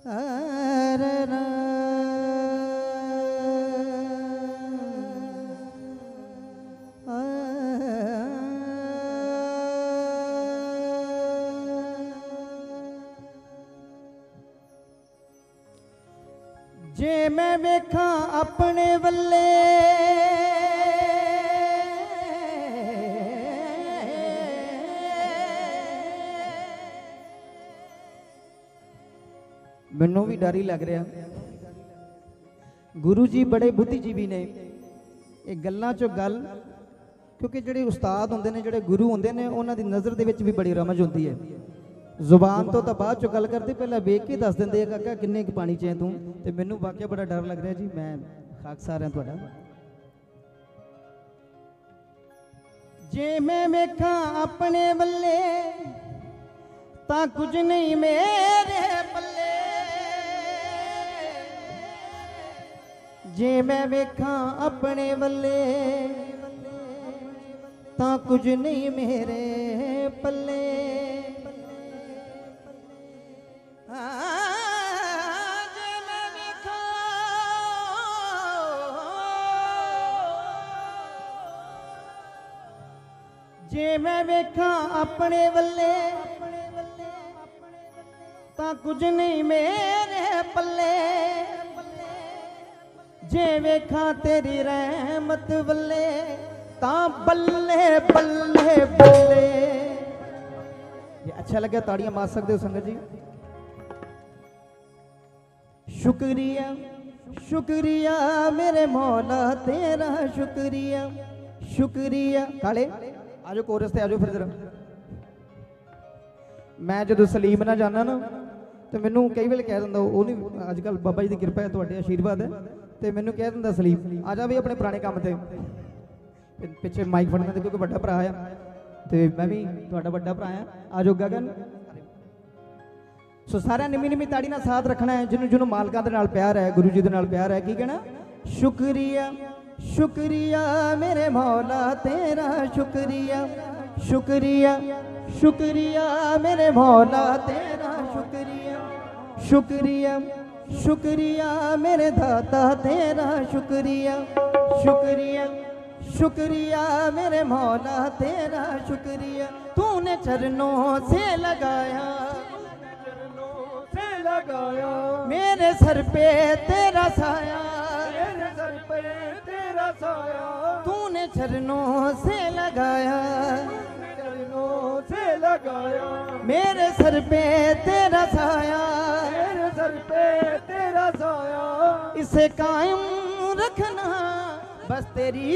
जे मैं वेखा अपने वल्ले मैनू भी डर ही लग रहा। गुरु जी बड़े बुद्धिजीवी ने, ये गल्लां चो गल, क्योंकि जिहड़े उस्ताद होंदे ने, जिहड़े गुरु होंदे ने, उन्हां दी नज़र दे विच भी बड़ी रमज होंदी है। जुबान तो बाद चो गल करते, पहले वेख के दस देंदे काका किन्ने पानी च है तू, ते मैनू वाकई बड़ा डर लग रहा जी। मैं खाकसार हां तुहाडा। जे मैं वेखां अपने वल्ले तां कुछ नहीं मेरे पल्ले, जे मैं वेखां अपने वल्ले तां कुछ नहीं मेरे पल्ले। जे मैं वेखां अपने वल्ले तां कुछ नहीं मेरे पल्ले, जे वेखां तेरी रहमत वल्ले तां बल्ले बल्ले बल्ले। ये अच्छा लगे ताड़ियां मार सकते हो संगत जी। शुक्रिया शुक्रिया मेरे मौला तेरा शुक्रिया शुक्रिया। काले आजो कोरस ते आजो फिर जरा। मैं जो सलीम ना जाना ना तो मैनू कई वेले कह दिंदा, वो नहीं अजकल बाबा जी की कृपा है, तुहाडे आशीर्वाद है, तो मैनू कह दिंदा सलीम आ जा भी अपने पुराने काम ते पिछे माइक फड़ना, क्योंकि बड़ा भरा है तो मैं भी तुहाडा बड़ा भरा है। आजो गगन। सो सारा निमी निमी ताड़ी ना साथ रखना है। जिन्होंने जिन्होंने मालका दे नाल प्यार है, गुरु जी दे नाल प्यार है, की कहना शुक्रिया शुक्रिया मेरे मौला तेरा शुक्रिया शुक्रिया शुक्रिया मेरे मौला तेरा शुक्रिया शुक्रिया शुक्रिया मेरे दाता तेरा शुक्रिया शुक्रिया शुक्रिया मेरे मौला तेरा शुक्रिया। तूने चरणों से लगाया मेरे सर पे तेरा साया, मेरे सर पे तेरा साया। तूने चरणों से लगाया, चरणों से लगाया, मेरे सर पे तेरा साया, मेरे सर पे तेरा साया। इसे कायम रखना बस तेरी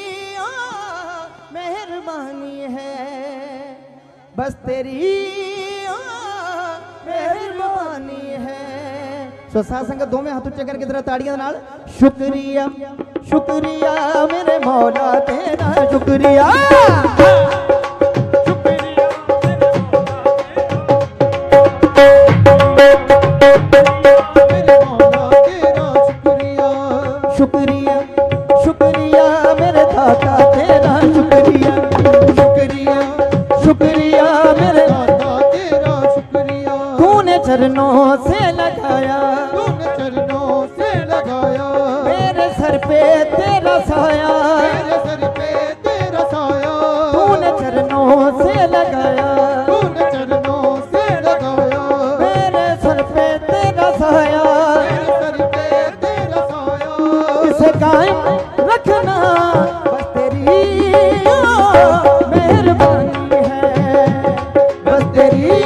मेहरबानी है, बस तेरी मेहरबानी है। सो साथ संगत दो में हाथ ऊंचे करके जरा ताड़ियां नाल शुक्रिया शुक्रिया मेरे मौला तेरा शुक्रिया शुक्रिया शुक्रिया मेरे दाता तेरा शुक्रिया शुक्रिया शुक्रिया मेरे दाता तेरा शुक्रिया। तूने चरणों से लगाया, तूने चरणों से लगाया, मेरे सर पे तेरा साया, मेरे सर पे तेरा साया। तूने चरणों से लगाया, तूने चरणों से लगाया, मेरे सर पे तेरा साया, मेरे सर पे तेरा साया। इसे कायम रखना बस तेरी मेहरबानी है, बस तेरी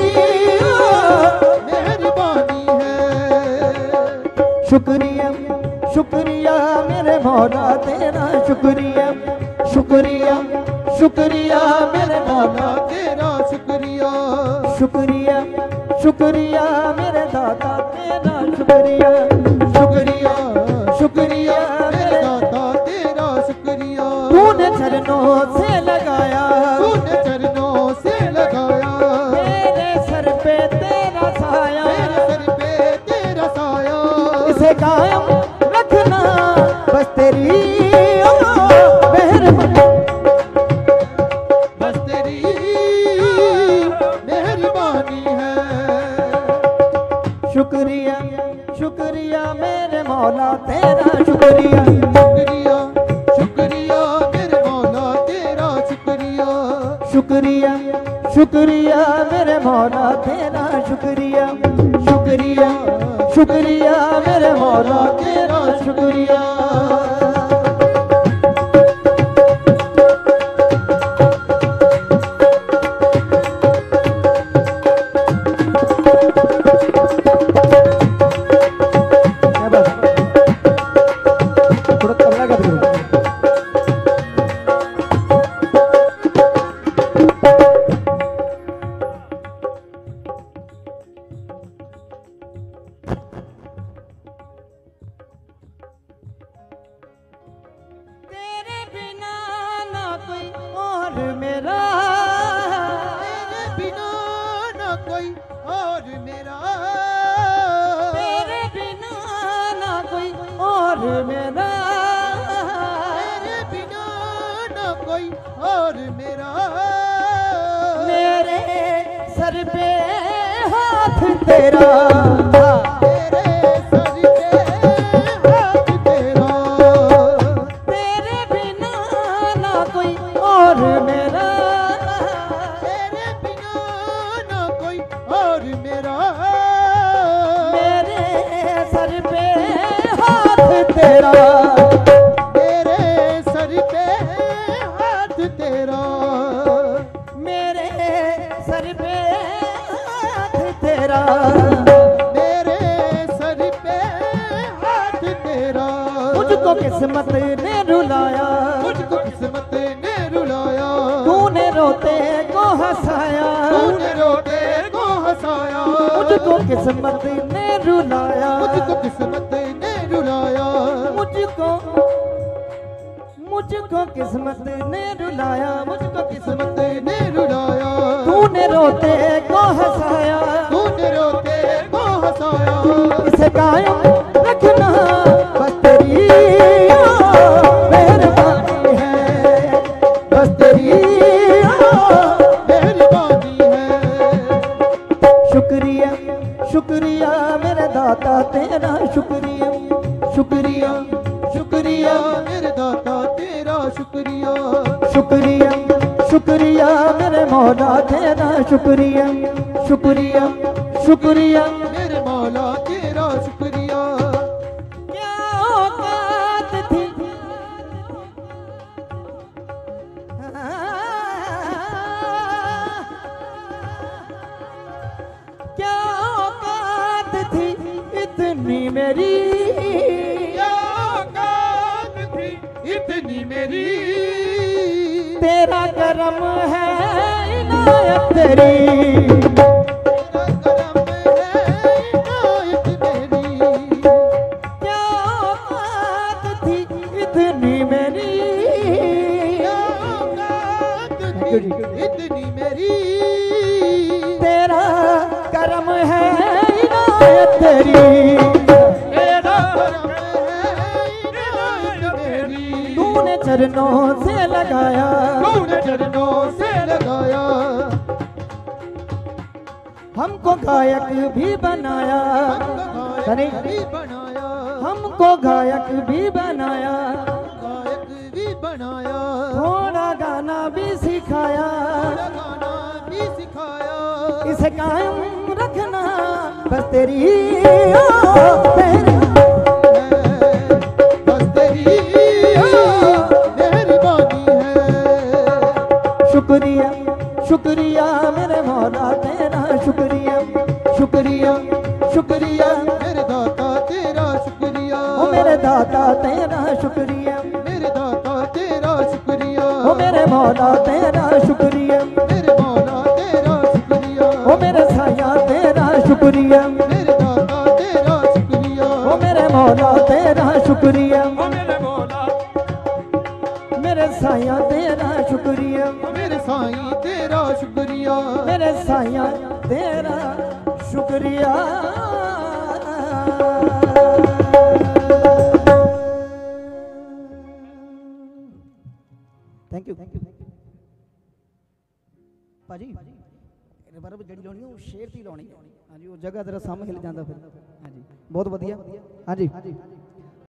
मेहरबानी है। शुक्रिया शुक्रिया मेरे मौला तेरा शुक्रिया शुक्रिया शुक्रिया मेरे मौला तेरा शुक्रिया शुक्रिया शुक्रिया मेरे दाता तेरा शुक्रिया शुक्रिया शुक्रिया मेरे दाता तेरा शुक्रिया। तूने चरणों से लगाया, तूने चरणों से लगाया, मेरे सर पे तेरा साया, मेरे सर पे तेरा साया। इसे कायम रखना बस तेरी मेहरबानी, बस तेरी मेहरबानी है। शुक्रिया मौला तेरा शुक्रिया। शुक्रिया शुक्रिया मेरे मौला तेरा शुक्रिया। शुक्रिया शुक्रिया मेरे मौला तेरा शुक्रिया। शुक्रिया शुक्रिया मेरे मौला तेरा शुक्रिया। तेरा तेरे सर पे हाथ तेरा। तेरे बिना ना कोई और मेरा। तेरे बिना ना कोई और मेरा। मेरे सर पे हाथ तेरा। मेरे सर पे हाथ तेरा। मेरे सर पे तेरा। मेरे सर पे हाथ तेरा। मुझको किस्मत ने रुलाया। मुझको किस्मत ने रुलाया। तूने रोते को हंसाया। तूने रोते को हंसाया। मुझको किस्मत ने रुलाया। मुझको किस्मत ने रुलाया। मुझको किस्मत ने रुलाया। मुझको किस्मत ने रुलाया। तूने रोते को हंसाया। तूने रोते को हंसाया। इसे कायम रखना बस तेरी मेहरबानी है। बस तेरी मेहरबानी है। शुक्रिया शुक्रिया मेरे दाता तेरा शुक्रिया। शुक्रिया शुक्रिया मेरे दाता तेरा शुक्रिया। शुक्रिया शुक्रिया मेरे मौला तेरा शुक्रिया। शुक्रिया शुक्रिया मेरे मौला तेरा शुक्रिया। क्या औकात थी क्या औकात थी इतनी मेरी। क्या औकात थी इतनी मेरी। तेरा करम है इनायत तेरी। तेरा करम है इनायत मेरी। क्या औकात थी इतनी मेरी। क्या औकात थी इतनी मेरी। तेरा करम है इनायत तेरी। तेरा करम है इनायत मेरी। तूने चरणों से लगाया। तूने चरणों से लगाया। हमको गायक भी बनाया। गायक भी बनाया। हमको गायक भी बनाया। गायक भी बनाया। थोड़ा गाना भी सिखाया। गाना भी सिखाया। इसे कायम रखना बस तेरी बस तेरी मेहरबानी है। शुक्रिया शुक्रिया मेरे मौला तेरा शुक्रिया। शुक्रिया शुक्रिया मेरे दाता तेरा शुक्रिया। ओ मेरे दाता तेरा शुक्रिया। मेरे दाता तेरा शुक्रिया। ओ मेरे मौला तेरा शुक्रिया। मेरे मौला तेरा शुक्रिया। ओ मेरे साया तेरा शुक्रिया। मेरे दाता तेरा शुक्रिया। ओ मेरे मौला तेरा शुक्रिया। मेरे साया तेरा शुक्रिया। मेरे साईं तेरा शुक्रिया। मेरे साया तेरा शुक्रिया। थैंक यू भाजी। रिवर्ब ਜਿਹੜੀ ਲਾਉਣੀ ਉਹ ਸ਼ੇਰ ਦੀ ਲਾਉਣੀ। ਹਾਂਜੀ ਉਹ ਜਗ੍ਹਾ ਤੇਰਾ ਸਾਹਮਣੇ ਹਿਲ ਜਾਂਦਾ ਫਿਰ। ਹਾਂਜੀ ਬਹੁਤ ਵਧੀਆ। ਹਾਂਜੀ